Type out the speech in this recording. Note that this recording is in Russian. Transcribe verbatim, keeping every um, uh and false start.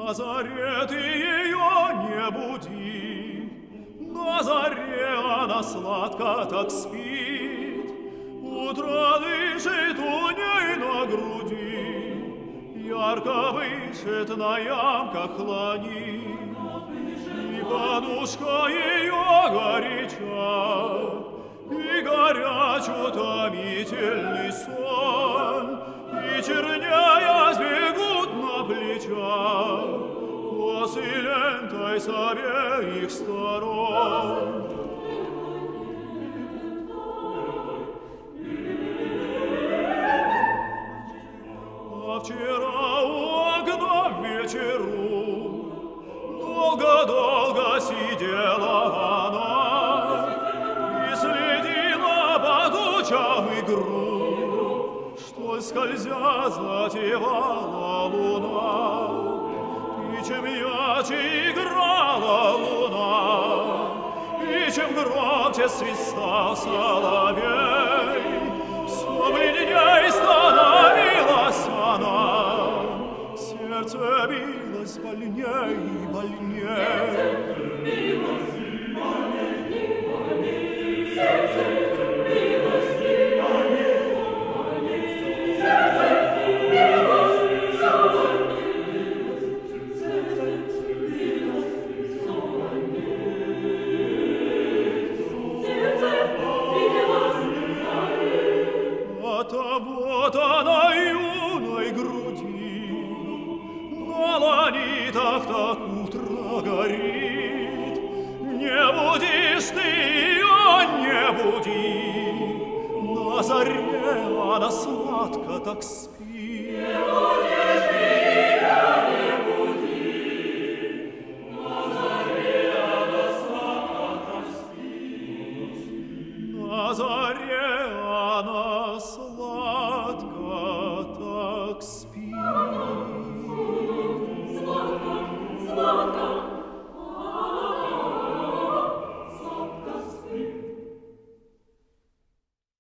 На заре ты ее не буди, на заре она сладко так спит, утро дышит у ней на груди, ярко пышет на ямках лани, и подушка ее горяча, и горяч утомительный сон, и черняя сбегут на плечах косы лентой с обеих сторон. А вчера у окна в вечеру долго-долго сидела она и следила по тучам игру, что скользя затевала луна. И чем ярче играла луна, и чем громче свистал соловей, все бледней становилась она, сердце билось больней и больней. Вот она юной груди, на ланитах так утро горит. Не будешь ты ее, не буди, на заре она сладко так спит. Не будешь ты ее, не буди, на заре она сладко так спит. На заре она сладко так спит. Сладко, сладко.